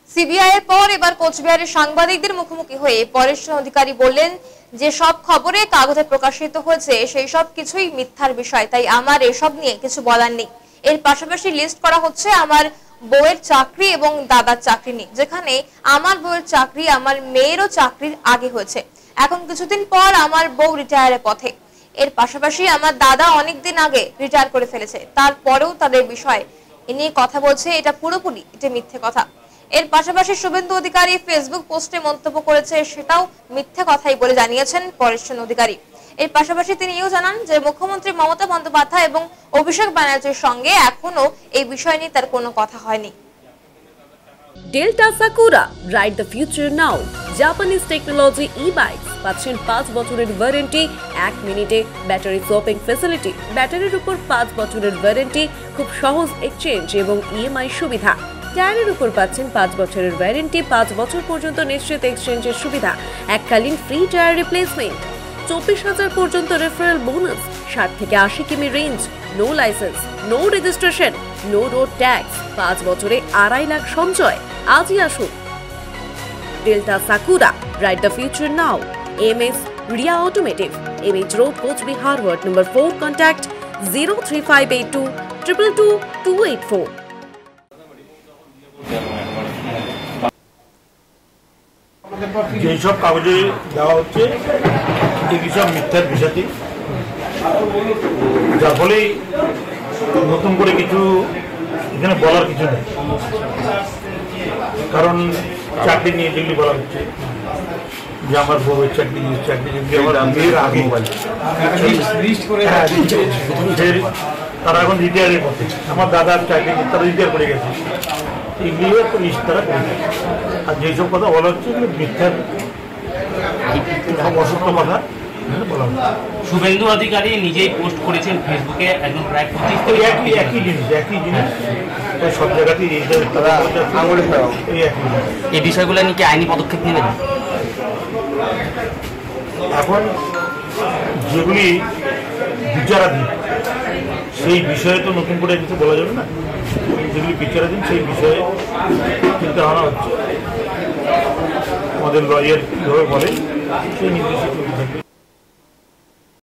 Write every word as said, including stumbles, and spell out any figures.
CBI এর পর এবার কোচবিহারের সাংবাদিকদের মুখোমুখি হয়ে পরেশ অধিকারী বললেন যে সব খবরে কাগজে প্রকাশিত হয়েছে সেই সব কিছুই মিথ্যার বিষয়, তাই আমার এসব নিয়ে কিছু বলার নেই। এর পাশাপাশি লিস্ট করা হচ্ছে আমার বউয়ের চাকরি এবং দাদার চাকরি নিয়ে, যেখানে আমার বউয়ের চাকরি আমার মেয়েরও চাকরির আগে হয়েছে। এখন কিছুদিন পর আমার বউ রিটায়ারের পথে। এর পাশাপাশি আমার দাদা অনেকদিন আগে রিটায়ার করে ফেলেছে, তারপরেও তাদের বিষয় এ নিয়ে কথা বলছে, এটা পুরোপুরি এটা মিথ্যে কথা। এর পাশাপাশি শুভেন্দু অধিকারী ফেসবুক পোস্টে মন্তব্য করেছে, সেটাও মিথ্যে কথাই বলে জানিয়েছেন পরেশ অধিকারী। এর পাশাপাশি তিনি এও জানান যে মুখ্যমন্ত্রী মমতা বন্দ্যোপাধ্যায় এবং অভিষেক ব্যানার্জির সঙ্গে এখনো এই বিষয় নিয়ে তার কোনো কথা হয়নি। Delta Sakura, ride the future now. Japanese technology e bikes পাচ্ছেন পাঁচ বছরের ওয়ারেন্টি, এক মিনিটে ব্যাটারি সোয়াপিং ফ্যাসিলিটি, ব্যাটারির উপর পাঁচ বছরের ওয়ারেন্টি, খুব সহজ এক্সচেঞ্জ এবং ইএমআই সুবিধা। টায়ারের উপর পাচ্ছেন পাঁচ বছরের ওয়ারেন্টি, পাঁচ বছর পর্যন্ত নিশ্চিত এক্সচেঞ্জের সুবিধা, এককালীন ফ্রি টায়ার রিপ্লেসমেন্ট, চব্বিশ হাজার পর্যন্ত রেফারেল বোনাস, ষাট থেকে আশি কিমি range, no licence, no registration, no road tax, পাঁচ বছরে আড়াই লাখ সঞ্চয়। আজই আসুন। Delta Sakura, ride the future now. M S Riya automotive, M H road, Coochbehar, ward number four. Contact zero three five eight two triple two two eight four. যেসব কাগজে দেওয়া হচ্ছে এই সব মিথ্যার বিষয়টি, যার ফলে নতুন করে কিছু এখানে বলার কিছু নেই। কারণ চাকরি নিয়ে যেগুলি বলা হচ্ছে যে আমার বউয়ের চাকরি চাকরি আমার মেয়ের আগে তারা এখন রিটায়ারের পথে, আমার দাদার চাকরি তারা রিটায়ার করে গেছে, এগুলিও একটা লিস্ট তারা করে। আর যেসব কথা বলা হচ্ছে এগুলো মিথ্যার অসত্য কথা বলা হচ্ছে। শুভেন্দু অধিকারী নিজেই পোস্ট করেছেন ফেসবুকে, একদম প্রায় পঁচিশ একই একই জিনিস একই জিনিস সব জায়গাতেই তারা এই একই জিনিস। এই বিষয়গুলো নিয়ে কি আইনি পদক্ষেপ নেবেন? এখন যেগুলি বিচারাধীন সেই বিষয়ে তো নতুন করে কিছু বলা যাবে না, যেগুলি বিচারাধীন সেই বিষয়ে চিন্তা ভাবনা হচ্ছে। আমাদের লয়ার কীভাবে বলে সেই নির্দেশিত থাকবে।